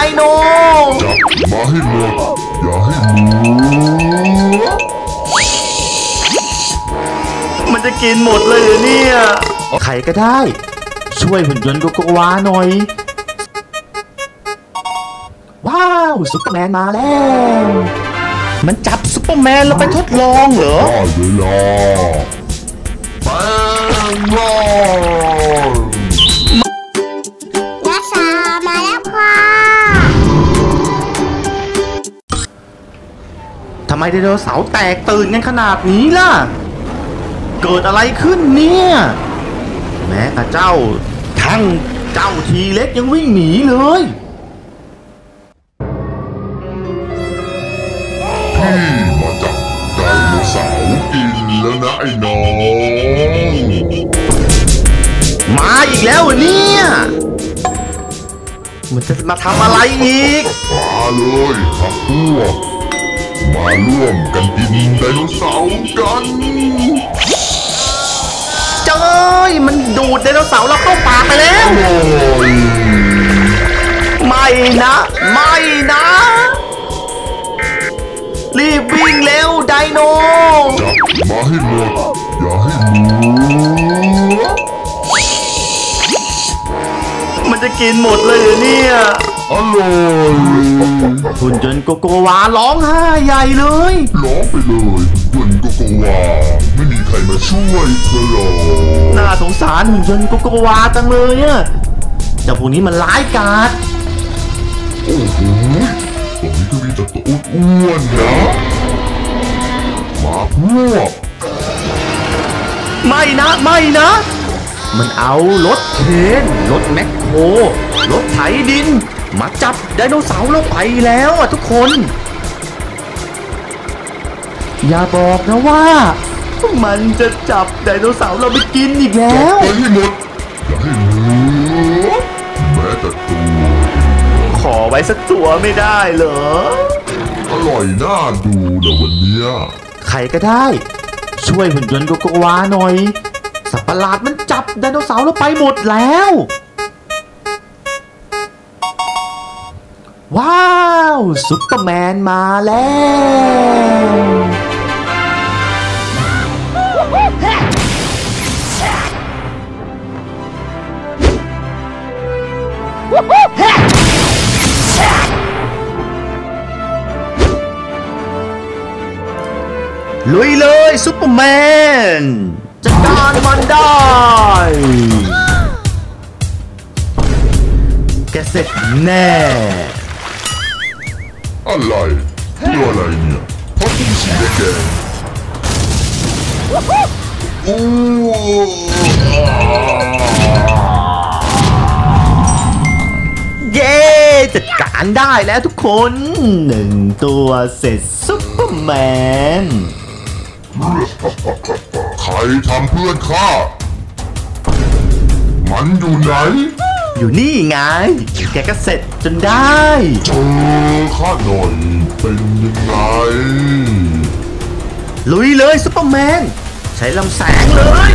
โนจับมาให้หมดอย่าให้เหลือมันจะกินหมดเลยเนี่ยใครก็ได้ช่วยหุ่นยนต์โกโกวาหน่อยว้าวซุปเปอร์แมนมาแล้วมันจับซุปเปอร์แมนแล้วไปทดลองเหรอได้เวลาแปลงร่างนักษามาแล้วค่ะทำไมไดโนเสาร์แตกตื่นกันขนาดนี้ล่ะเกิดอะไรขึ้นเนี่ยแม้แต่เจ้าทีเล็กยังวิ่งหนีเลยพี่มาจับไดโนเสาร์กินแล้วนะไอ้น้องมาอีกแล้วเนี่ยมันจะมาทำอะไรอีกมาเลยครับพวกมาร่วมกันกินไดโนเสาร์กันเจ้ยมันดูดไดโนเสาร์เราเข้าปากไปแล้วไม่นะรีบวิ่งเร็วไดโนจับมาให้หมดอย่าให้เหลือมันจะกินหมดเลยเนี่ยอร่อยหุ่นยนต์โกโกวาร้องไห้ใหญ่เลยร้องไปเลยหุ่นโกโกวาไม่มีใครมาช่วยเธอหรอกน่าสงสารหุ่นยนต์โกโกวาจังเลยอะเจ้าพวกนี้มันร้ายกาจโอ้โหตอนนี้ก็มีแต่ตัวอ้วนๆนะมาพวกไม่นะมันเอารถเคนรถแมคโครรถไถดินมาจับไดโนเสาร์เราไปแล้วทุกคนอย่าบอกนะว่ามันจะจับไดโนเสาร์เราไปกินอีกแล้วไปให้หมดอย่าให้เหลือแม้แต่ตัวขอไว้สักตัวไม่ได้เหรออร่อยน่าดูนะวันนี้ใครก็ได้ช่วยหุ่นยนต์โกโกวาหน่อยสัตว์ประหลาดมันจับไดโนเสาร์เราไปหมดแล้วว้าวซุปเปอร์แมนมาแล้วลุยเลยซุปเปอร์แมนจัดการมันได้แกเสร็จแน่อะไรตัวอะไรเนี่ยเพราะผมสีแดงโอ้เย้จัดการได้แล้วทุกคนหนึ่งตัวเสร็จซุปเปอร์แมนใครทำเพื่อนข้ามันอยู่ไหนอยู่นี่ไงแกก็เสร็จจนได้เจอข้าหน่อยเป็นยังไงลุยเลยซุปเปอร์แมนใช้ลำแสงเลย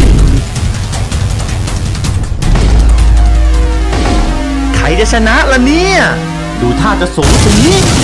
ใครจะชนะล่ะเนี่ยดูท่าจะสูสี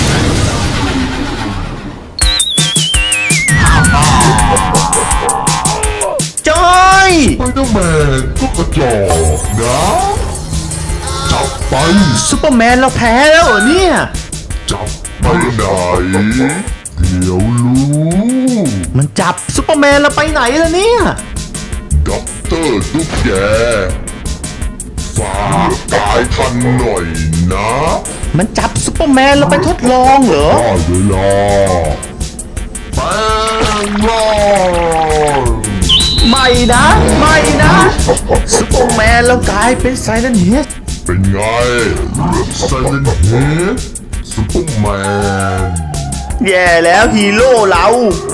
จอยไปเดอร์แมนก็กระจอกนะจับไปซุปเปอร์แมนเราแพ้แล้วเหรอเนี่ยจับไปไหนเดี๋ยวรู้มันจับซุปเปอร์แมนเราไปไหนล่ะเนี่ยด็อกเตอร์ตุ๊กแกฝากตายทันหน่อยนะมันจับซุปเปอร์แมนเราไปทดลองเหรอได้เวลาแปลงร่างไม่นะซุปเปอร์แมนเรากลายเป็นไซเลนเฮดเป็นไงไซเลนเฮดซุปเปอร์แมนแย่แล้วฮีโร่เรา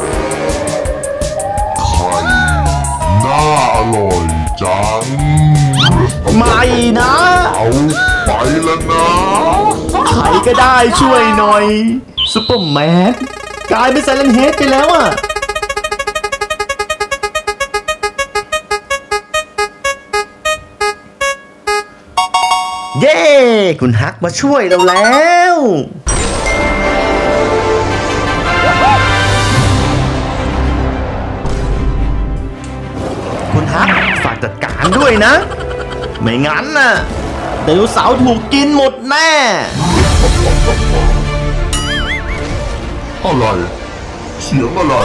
ไข่น่าอร่อยจังไม่นะเอาไปแล้วนะใครก็ได้ช่วยหน่อยซุปเปอร์แมนกลายเป็นไซเลนเฮดไปแล้วอ่ะเย้ คุณฮักมาช่วยเราแล้ว คุณฮักฝากจัดการด้วยนะ ไม่งั้นน่ะไดโนเสาร์ถูกกินหมดแน่อะไรเสียงอะไร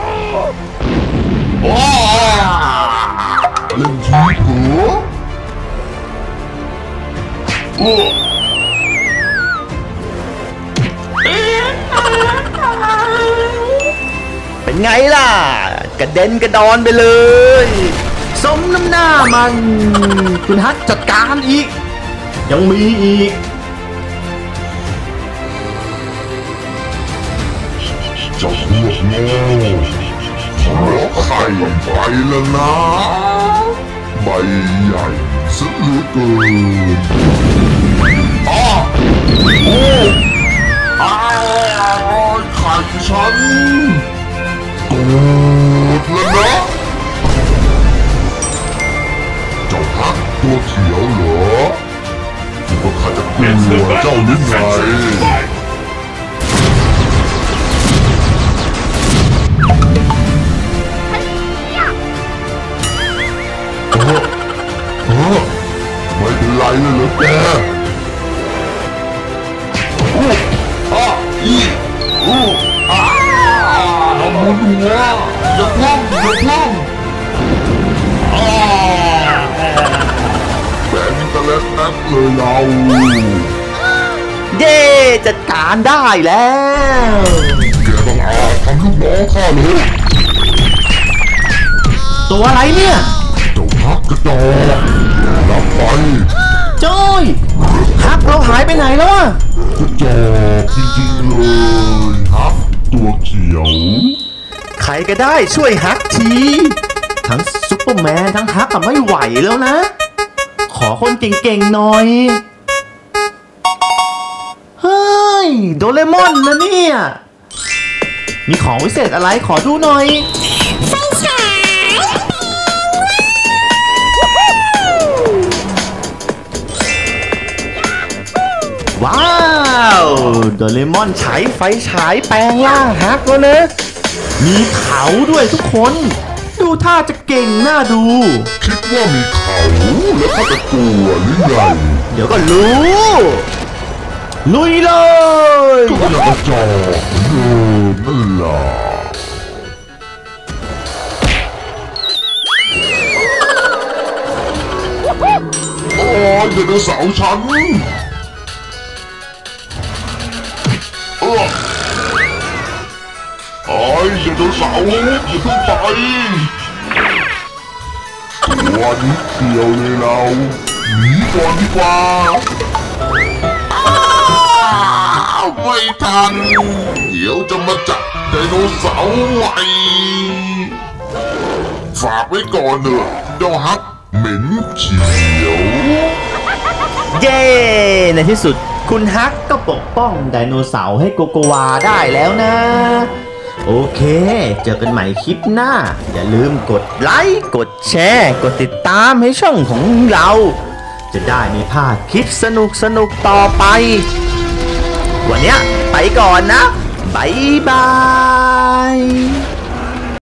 ว้าเล่นทีเผลอเป็นไงล่ะ กระเด็นกระดอนไปเลย สมน้ำหน้ามัน คุณฮักจัดการอีก ยังมีอีกเจ้าพวกโง่ขอไข่ไปแล้วนะใบใหญ่ซะเหลือเกินอ้าโอ้อ้าวไข่ฉันโกรธแล้วนะเจ้าฮักตัวเขียวเหรอคิดว่าข้าจะกลัวเจ้าหรือไงไม่เป็นไรเลยเหรอแกทำบุญหัวอย่าพล่องอย่าพล่องแบนตะเล็ดนักเลยเราเย้จัดการได้แล้วแกต้องทำลูกน้องข้าเลยตัวอะไรเนี่ยเจ้าฮักกระจอกรับไปจ้อยฮักเราหายไปไหนแล้วอะกระจอกจริงๆเลยฮักตัวเขียวใครก็ได้ช่วยฮักที ทั้งซุปเปอร์แมนทั้งฮักอะไม่ไหวแล้วนะ ขอคนเก่งๆหน่อย เฮ้ย โดเรมอนนะเนี่ย มีของวิเศษอะไรขอดูหน่อยไฟฉายว้าว โดเรมอนใช้ไฟฉายแปลงร่างฮักแล้วนะ มีเขาด้วยทุกคน ดูท่าจะเก่งน่าดูคิดว่ามีเขาแล้วข้าจะกลัวหรือไงเดี๋ยวก็รู้ ลุยเลยก็ยังกระจอกเหมือนเดิมนั่นล่ะโอ้ยไดโนเสาร์ฉันโอ้ยไดโนเสาร์อย่าเพิ่งไปตัวนิดเดียวเลยเราหนีก่อนดีกว่าไม่ทันเดี๋ยวจะมาจับไดโนเสาร์ใหม่ฝากไว้ก่อนเถอะเจ้าฮักเหม็นเขียวเย้ ในที่สุดคุณฮักก็ปกป้องไดโนเสาร์ให้โกโกวาได้แล้วนะ โอเค เจอกันใหม่คลิปหน้า อย่าลืมกดไลค์ กดแชร์ กดติดตามให้ช่องของเรา จะได้ไม่พลาดคลิปสนุกๆต่อไป วันเนี้ยไปก่อนนะ บ๊ายบาย